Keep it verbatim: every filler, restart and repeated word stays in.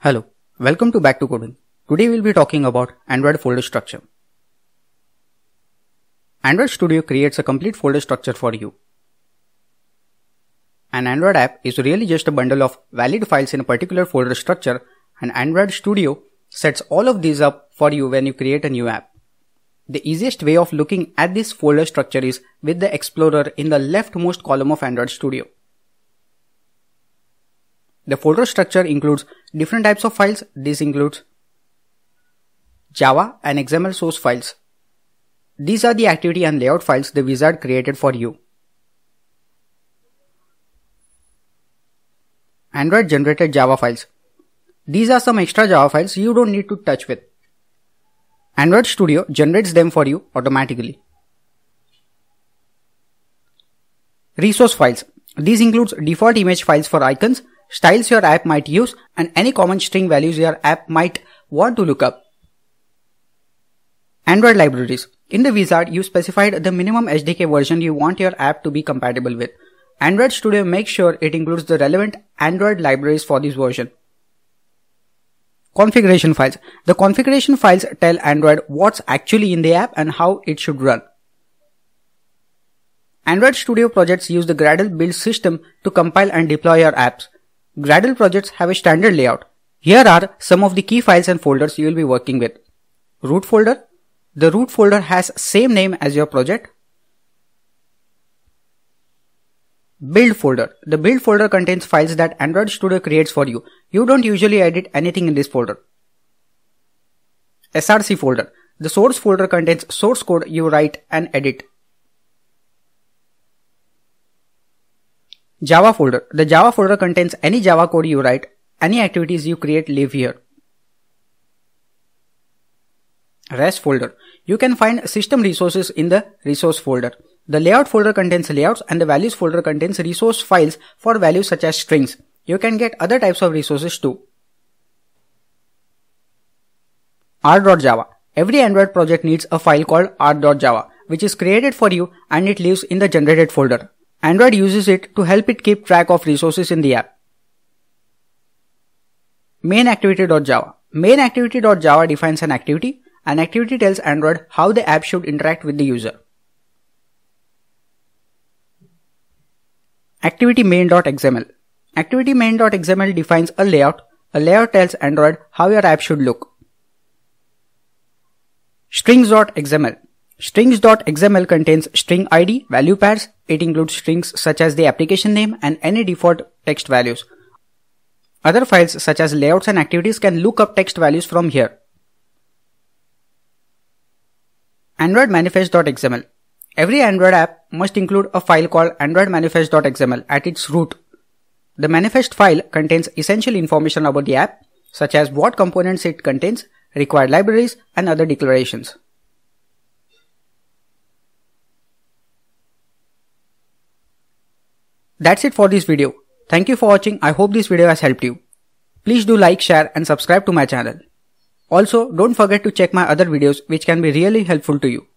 Hello, welcome to BackToCoding. Today we'll be talking about Android folder structure. Android Studio creates a complete folder structure for you. An Android app is really just a bundle of valid files in a particular folder structure, and Android Studio sets all of these up for you when you create a new app. The easiest way of looking at this folder structure is with the Explorer in the leftmost column of Android Studio. The folder structure includes different types of files. This includes Java and X M L source files. These are the activity and layout files the wizard created for you. Android generated Java files. These are some extra Java files you don't need to touch with. Android Studio generates them for you automatically. Resource files. These includes default image files for icons, styles your app might use, and any common string values your app might want to look up. Android libraries. In the wizard, you specified the minimum S D K version you want your app to be compatible with. Android Studio makes sure it includes the relevant Android libraries for this version. Configuration files. The configuration files tell Android what's actually in the app and how it should run. Android Studio projects use the Gradle build system to compile and deploy your apps. Gradle projects have a standard layout. Here are some of the key files and folders you will be working with. Root folder. The root folder has same name as your project. Build folder. The build folder contains files that Android Studio creates for you. You don't usually edit anything in this folder. S R C folder. The source folder contains source code you write and edit. Java folder. The Java folder contains any Java code you write. Any activities you create live here. REST folder. You can find system resources in the resource folder. The layout folder contains layouts and the values folder contains resource files for values such as strings. You can get other types of resources too. R dot java. Every Android project needs a file called R dot java, which is created for you and it lives in the generated folder. Android uses it to help it keep track of resources in the app. Main activity dot java. Main activity dot java defines an activity. An activity tells Android how the app should interact with the user. Activity main dot X M L. Activity main dot X M L defines a layout. A layout tells Android how your app should look. Strings dot X M L. Strings dot X M L contains string I D, value pairs. It includes strings such as the application name and any default text values. Other files such as layouts and activities can look up text values from here. Android manifest dot X M L. Every Android app must include a file called Android manifest dot X M L at its root. The manifest file contains essential information about the app, such as what components it contains, required libraries, and other declarations. That's it for this video. Thank you for watching. I hope this video has helped you. Please do like, share, and subscribe to my channel. Also, don't forget to check my other videos which can be really helpful to you.